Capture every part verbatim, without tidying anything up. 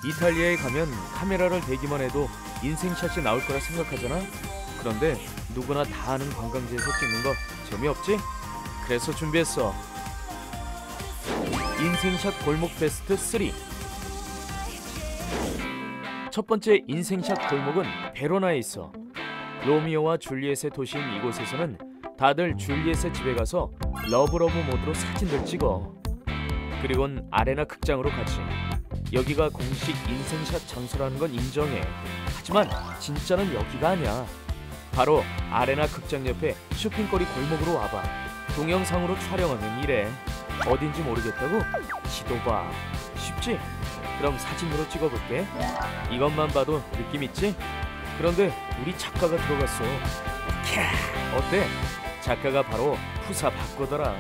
이탈리아에 가면 카메라를 대기만 해도 인생샷이 나올 거라 생각하잖아? 그런데 누구나 다 아는 관광지에서 찍는 거 재미없지? 그래서 준비했어. 인생샷 골목 베스트 삼. 첫 번째 인생샷 골목은 베로나에 있어. 로미오와 줄리엣의 도시인 이곳에서는 다들 줄리엣의 집에 가서 러브러브 모드로 사진들 찍어. 그리곤 아레나 극장으로 가지. 여기가 공식 인생샷 장소라는 건 인정해. 하지만 진짜는 여기가 아니야. 바로 아레나 극장 옆에 쇼핑거리 골목으로 와봐. 동영상으로 촬영하면 이래. 어딘지 모르겠다고? 지도 봐. 쉽지? 그럼 사진으로 찍어볼게. 이것만 봐도 느낌 있지? 그런데 우리 작가가 들어갔어. 캬, 어때? 작가가 바로 푸사 바꾸더라.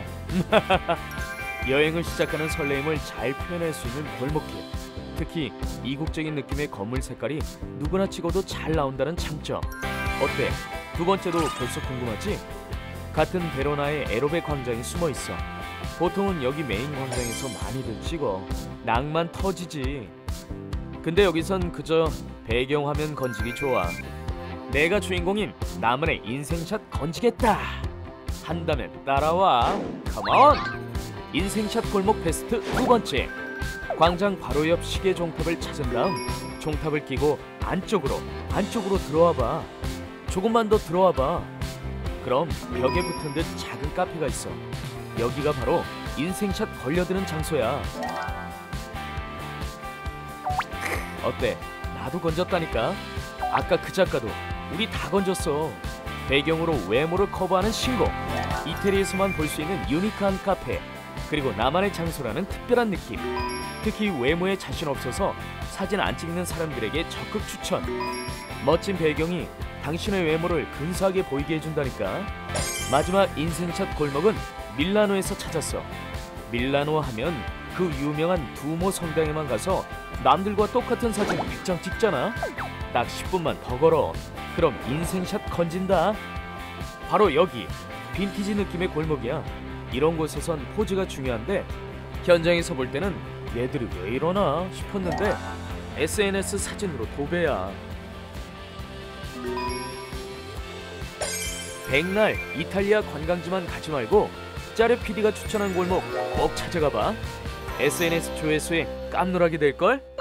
여행을 시작하는 설레임을 잘 표현할 수 있는 골목길. 특히 이국적인 느낌의 건물 색깔이 누구나 찍어도 잘 나온다는 장점. 어때? 두 번째도 벌써 궁금하지? 같은 베로나의 에로베 광장이 숨어 있어. 보통은 여기 메인 광장에서 많이들 찍어. 낭만 터지지. 근데 여기선 그저 배경화면 건지기 좋아. 내가 주인공인 나만의 인생샷 건지겠다 한다면 따라와. 컴온! 인생샷 골목 베스트 두 번째. 광장 바로 옆 시계 종탑을 찾은 다음 종탑을 끼고 안쪽으로 안쪽으로 들어와봐. 조금만 더 들어와봐. 그럼 벽에 붙은 듯 작은 카페가 있어. 여기가 바로 인생샷 걸려드는 장소야. 어때? 나도 건졌다니까. 아까 그 작가도 우리 다 건졌어. 배경으로 외모를 커버하는 신곡, 이태리에서만 볼 수 있는 유니크한 카페, 그리고 나만의 장소라는 특별한 느낌. 특히 외모에 자신 없어서 사진 안 찍는 사람들에게 적극 추천. 멋진 배경이 당신의 외모를 근사하게 보이게 해준다니까. 마지막 인생샷 골목은 밀라노에서 찾았어. 밀라노 하면 그 유명한 두모 성당에만 가서 남들과 똑같은 사진 백 장 찍잖아. 딱 십 분만 더 걸어. 그럼 인생샷 건진다. 바로 여기 빈티지 느낌의 골목이야. 이런 곳에선 포즈가 중요한데 현장에서 볼 때는 얘들이 왜 이러나 싶었는데 에스엔에스 사진으로 도배야. 백날 이탈리아 관광지만 가지 말고 짜르 피디가 추천한 골목 꼭 찾아가봐. 에스엔에스 조회수에 깜놀하게 될걸?